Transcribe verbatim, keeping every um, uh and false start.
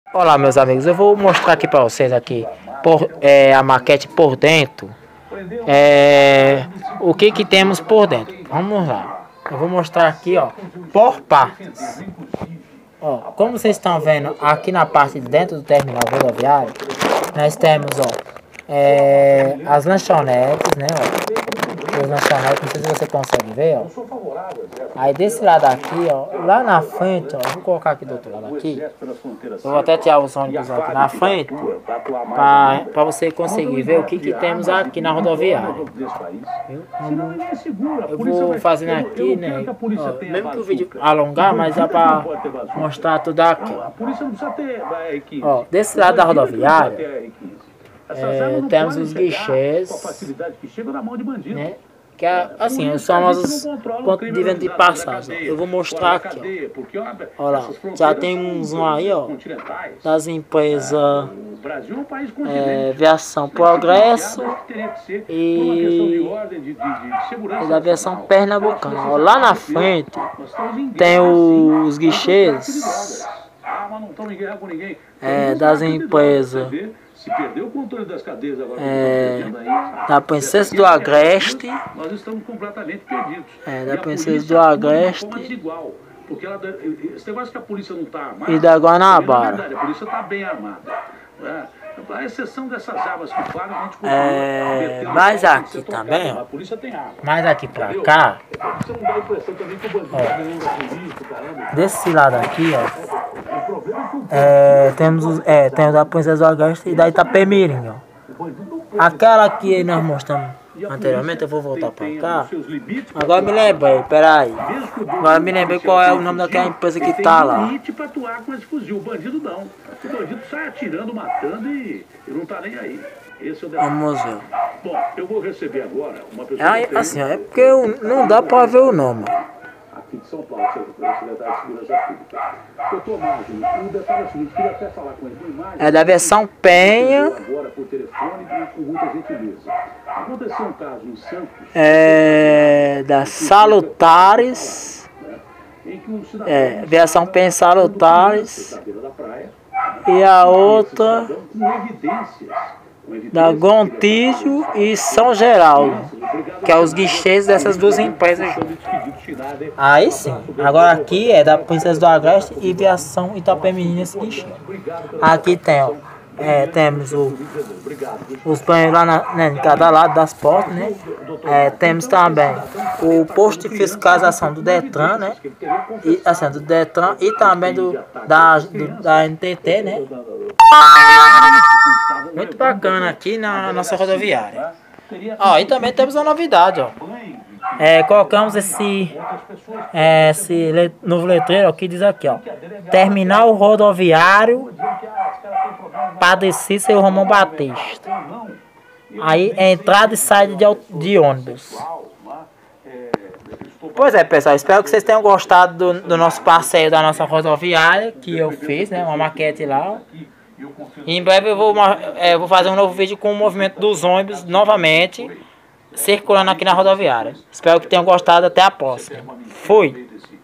Olá, meus amigos, eu vou mostrar aqui para vocês aqui por, é, a maquete por dentro, é, o que que temos por dentro. Vamos lá, eu vou mostrar aqui, ó, por partes. Ó, como vocês estão vendo aqui na parte de dentro do terminal rodoviário, nós temos, ó, é, as lanchonetes, né, ó, as lanchonetes, não sei se você consegue ver, ó. Aí desse lado aqui, ó, lá na frente, ó, vou colocar aqui do outro lado aqui, eu vou até tirar os ônibus aqui na frente, para você conseguir ver o que que temos aqui na rodoviária. Viu? Eu vou fazendo aqui, né, ó, mesmo que o vídeo alongar, mas dá para mostrar tudo aqui. Ó, desse lado da rodoviária, é, temos os guichês, né? Que é assim, os famosos pontos de venda de passagem. Eu vou mostrar aqui, ó. Olha lá, já tem uns um aí, ó, das empresas é, Viação Progresso e, e da Viação Pernambucana. Ó, lá na frente tem os guichês é, das empresas Se perdeu o controle das cadeias agora, é, da Princesa do Agreste. Nós estamos completamente perdidos. É, da Princesa do Agreste. Porque ela, esse negócio que a polícia não está armada. E da Guanabara. A polícia está bem armada. É, a exceção dessas armas que falam, a gente é, mas aqui também, ó. A polícia tem arma. Mas aqui pra cá. Você não dá a impressão também que o bandido, desse lado aqui, ó. É, temos os, é, temos a Princesa do Agreste e da Itapemirim, ó. Aquela que nós mostramos anteriormente, eu vou voltar pra cá. Agora me lembrei, peraí. Agora me lembrei qual é o nome daquela empresa que tá lá. O bandido não. O bandido sai atirando, matando e não tá nem aí. Vamos ver. Bom, eu vou receber agora uma pessoa. É, assim, é porque não dá pra ver o nome. Aqui de São Paulo, secretário de Segurança Pública. Doutor Magno, o detalhe é o seguinte, queria até falar com ele. É da versão Penha. Agora por telefone e com muita gentileza. Aconteceu um caso em Santos. É da Salutares. É, versão Penha Salutares. E a outra da Gontijo e São Geraldo, que é os guichês dessas duas empresas. Aí sim, agora aqui é da Princesa do Agreste e Viação Itapemirim nesse guichê. Aqui tem, ó, é, temos o, os banheiros lá na, né, em cada lado das portas, né? É, temos também o posto de fiscalização do Detran, né? E, assim, do Detran e também do, da, do, da N T T, né? Muito bacana aqui na nossa rodoviária. Ó, e também temos uma novidade, ó. É, colocamos esse, é, esse le, novo letreiro ó, que diz aqui, ó. Terminal rodoviário Padre Cícero Romão Batista. Aí entrada e saída de, de ônibus. Pois é, pessoal, espero que vocês tenham gostado do, do nosso passeio da nossa rodoviária que eu fiz, né? Uma maquete lá. E em breve eu vou, é, vou fazer um novo vídeo com o movimento dos ônibus novamente circulando aqui na rodoviária. Espero que tenham gostado. Até a próxima. Fui!